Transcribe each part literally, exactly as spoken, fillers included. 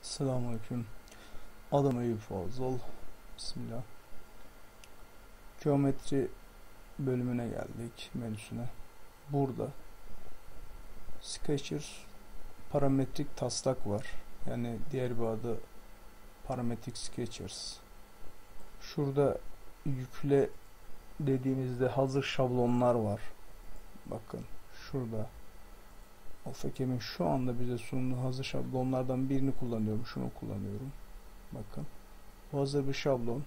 Selamünaleyküm. Adım Eyüp Fazıl. Bismillah. Geometri bölümüne geldik, menüsüne. Burada Sketcher parametrik taslak var. Yani diğer bir adı Parametric Sketchers. Şurada yükle dediğimizde hazır şablonlar var. Bakın şurada AutoCAD'in şu anda bize sunduğu hazır şablonlardan birini kullanıyorum. Şunu kullanıyorum. Bakın. Bu hazır bir şablon.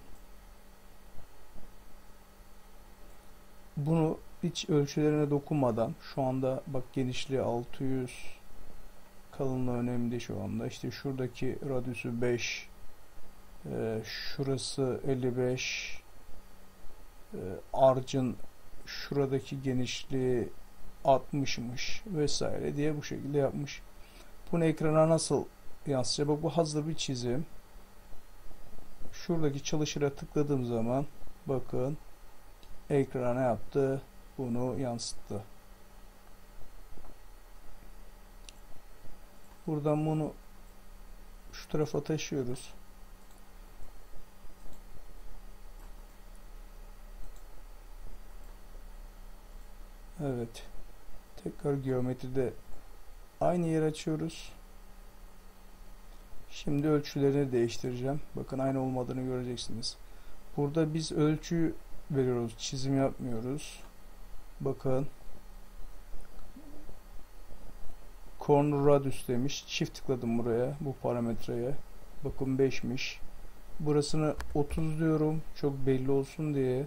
Bunu hiç ölçülerine dokunmadan şu anda bak genişliği altı yüz, kalınlığı önemli şu anda. İşte şuradaki radyüsü beş, e, şurası elli beş, e, arcın şuradaki genişliği altmışmış vesaire diye bu şekilde yapmış. Bunu ekrana nasıl yansıtacak? Bak bu hazır bir çizim. Şuradaki çalışıra tıkladığım zaman bakın ekrana yaptı. Bunu yansıttı. Buradan bunu şu tarafa taşıyoruz. Evet. Tekrar geometride aynı yer açıyoruz. Şimdi ölçülerini değiştireceğim. Bakın aynı olmadığını göreceksiniz. Burada biz ölçü veriyoruz. Çizim yapmıyoruz. Bakın. Corner radius demiş. Çift tıkladım buraya. Bu parametreye. Bakın beşmiş. Burasını otuz diyorum. Çok belli olsun diye.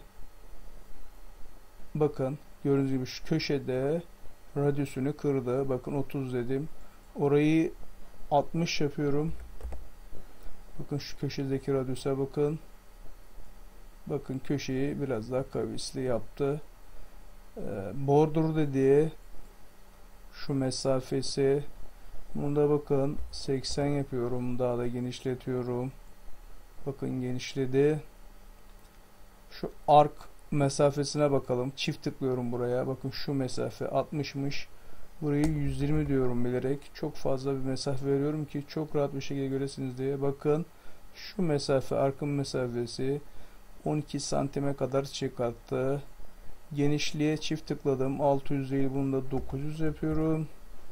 Bakın. Gördüğünüz gibi şu köşede radyüsünü kırdı. Bakın otuz dedim. Orayı altmış yapıyorum. Bakın şu köşedeki radyüse bakın. Bakın köşeyi biraz daha kavisli yaptı. Ee, border dediği şu mesafesi. Bunda bakın seksen yapıyorum. Daha da genişletiyorum. Bakın genişledi. Şu ark mesafesine bakalım. Çift tıklıyorum buraya. Bakın şu mesafe altmışmış. Burayı yüz yirmi diyorum bilerek. Çok fazla bir mesafe veriyorum ki çok rahat bir şekilde göresiniz diye. Bakın şu mesafe, arkın mesafesi on iki santime kadar çıkarttı. Genişliğe çift tıkladım. altı yüz değil, bunu da dokuz yüz yapıyorum.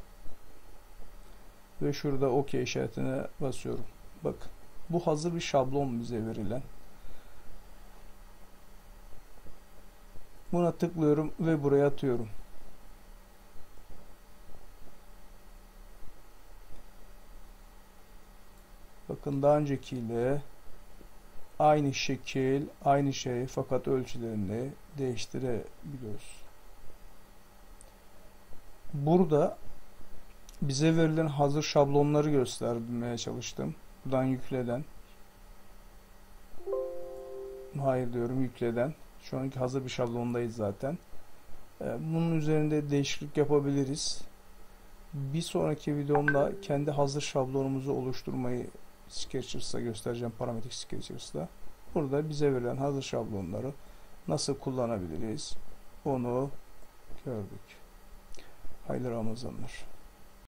Ve şurada OK işaretine basıyorum. Bak, bu hazır bir şablon bize verilen. Buna tıklıyorum ve buraya atıyorum. Bakın daha öncekiyle aynı şekil, aynı şey fakat ölçülerini değiştirebiliyoruz. Burada bize verilen hazır şablonları göstermeye çalıştım. Buradan yükleden. Hayır diyorum, yükleden. Şu anki hazır bir şablondayız zaten. Bunun üzerinde değişiklik yapabiliriz. Bir sonraki videomda kendi hazır şablonumuzu oluşturmayı Sketchers'ta göstereceğim, parametrik Sketchers'ta. Burada bize verilen hazır şablonları nasıl kullanabiliriz onu gördük. Hayırlı Ramazanlar.